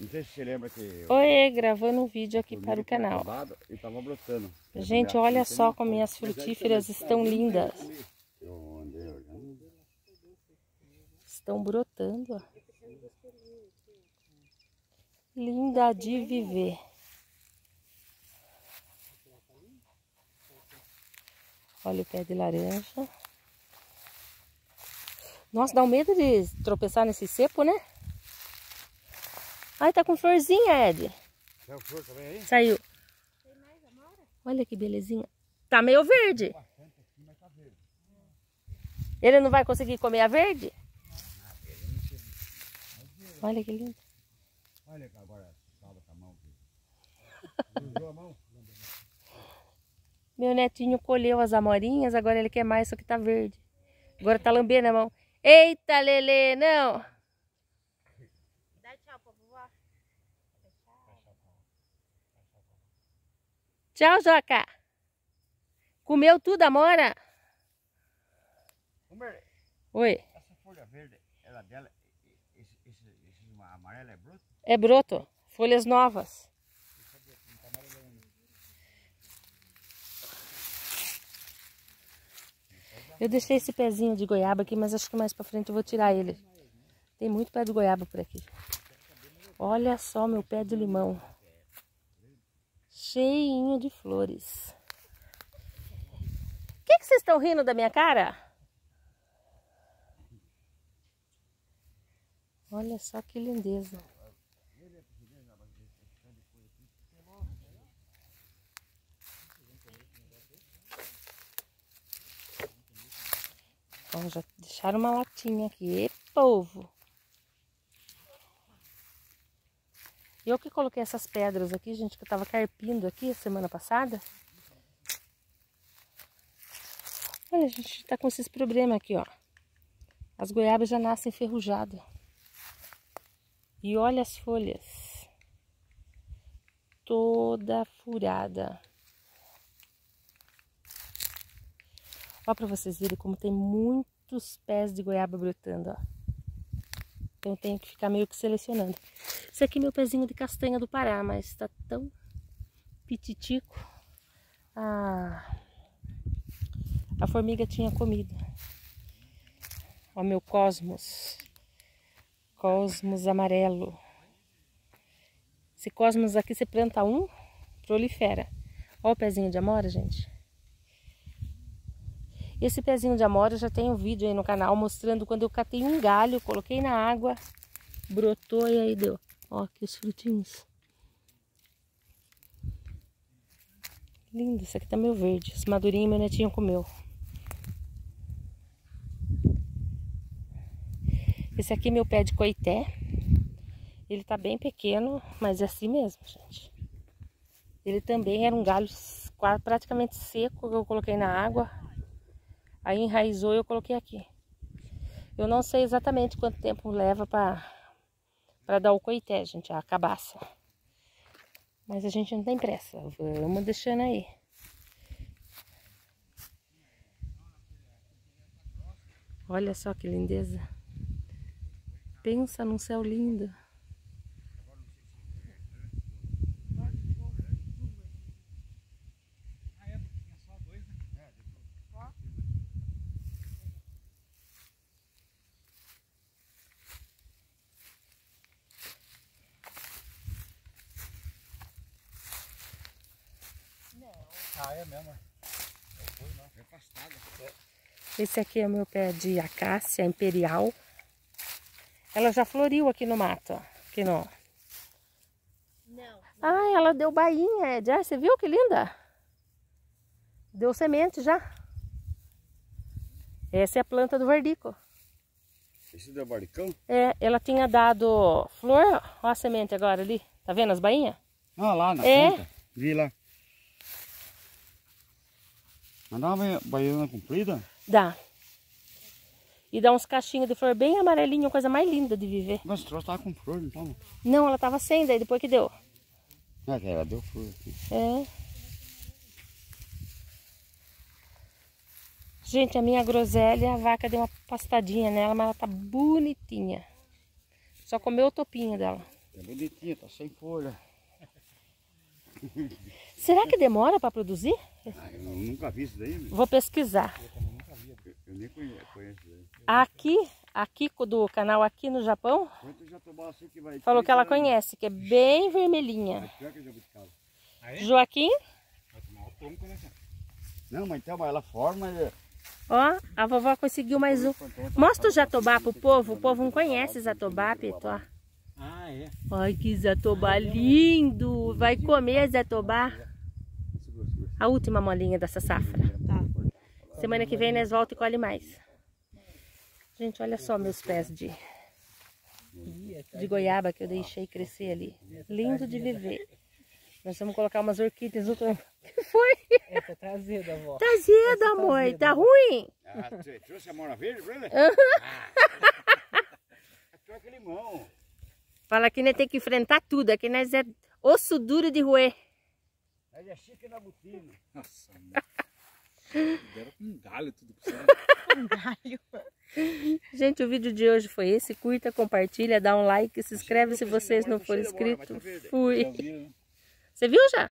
Não sei se você lembra que... Oi, gravando um vídeo aqui para o canal. E tava brotando. Gente, olha só como minhas frutíferas estão lindas. Estão brotando, ó. Linda de viver. Olha o pé de laranja. Nossa, dá um medo de tropeçar nesse cepo, né? Ai, tá com florzinha, Ed. Saiu flor também aí? Saiu. Olha que belezinha. Tá meio verde. Ele não vai conseguir comer a verde? Olha que lindo. Olha agora, salva com a mão. Usou a mão? Meu netinho colheu as amorinhas, agora ele quer mais, só que tá verde. Agora tá lambendo a mão. Eita, Lelê, não! Dá tchau pra vovó. Tchau, Joca. Comeu tudo, amora? Oi. Essa folha verde, ela dela, esse amarelo é broto? É broto. Folhas novas. Eu deixei esse pezinho de goiaba aqui, mas acho que mais pra frente eu vou tirar ele. Tem muito pé de goiaba por aqui. Olha só meu pé de limão. Cheinho de flores. O que vocês estão rindo da minha cara? Olha só que lindeza. Ó, já deixaram uma latinha aqui. E povo! Eu que coloquei essas pedras aqui, gente, que eu tava carpindo aqui semana passada. Olha, a gente tá com esses problemas aqui, ó. As goiabas já nascem enferrujadas. E olha as folhas. Toda furada. Ó, pra vocês verem como tem muitos pés de goiaba brotando, ó. Então eu tenho que ficar meio que selecionando. Esse aqui é meu pezinho de castanha do Pará, mas tá tão pititico. A formiga tinha comido. Ó, meu cosmos. Cosmos amarelo. Esse cosmos aqui, você planta um, prolifera. Ó o pezinho de amora, gente. Esse pezinho de amora, já tem um vídeo aí no canal mostrando quando eu catei um galho, coloquei na água, brotou e aí deu. Ó, aqui os frutinhos. Lindo, esse aqui tá meio verde. Esse madurinho meu netinho comeu. Esse aqui é meu pé de coité. Ele tá bem pequeno, mas é assim mesmo, gente. Ele também era um galho praticamente seco que eu coloquei na água. Aí enraizou e eu coloquei aqui. Eu não sei exatamente quanto tempo leva para dar o coité, gente, a cabaça. Mas a gente não tem pressa. Vamos deixando aí. Olha só que lindeza. Pensa num céu lindo. Ah, é mesmo. É afastada. Esse aqui é o meu pé de acácia imperial. Ela já floriu aqui no mato, ó. Aqui no... Não. Ah, ela deu bainha, Ed. Ah, você viu que linda? Deu semente já. Essa é a planta do verdico. Esse deu bardicão? É, ela tinha dado flor. Ó a semente agora ali. Tá vendo as bainhas? Ah, lá na ponta. Vi lá. Mas dá uma baiana comprida? Dá. E dá uns cachinhos de flor bem amarelinho, coisa mais linda de viver. Mas o troço tava com flor, não tava? Não, ela tava sem, daí depois que deu. Ah, ela deu flor aqui. É. Gente, a minha groselha, a vaca deu uma pastadinha nela, mas ela tá bonitinha. Só comeu o topinho dela. É bonitinha, tá sem folha. Será que demora para produzir? Eu nunca vi isso daí, meu. Vou pesquisar. Eu nem conheço isso Aqui do canal Aqui no Japão, daí. Jatobá assim que vai... falou que ela conhece, que é bem vermelhinha. Joaquim, Não, mas então ela forma... ó, a vovó conseguiu mais um. Mostra o jatobá pro povo. O povo não conhece jatobá, Pito, ó. Ah, é? Ai, que jatobá lindo! Vai comer jatobá. A última molinha dessa safra. Semana que vem nós voltamos e colhe mais. Gente, olha só meus pés de goiaba que eu deixei crescer ali. Lindo de viver. Nós vamos colocar umas orquídeas no campo. O que foi? Essa tá azeda, vó. Tá azedo, amor. Tá ruim? Ah, você trouxe a mora verde pra ele? Troca limão. Fala que nós temos que enfrentar tudo. Aqui nós é osso duro de roer. Aí é chique na botina. Nossa, deram com um galho tudo por cima. Um galho. Gente, o vídeo de hoje foi esse. Curta, compartilha, dá um like, se inscreve se vocês não forem inscritos. Fui. Você viu já?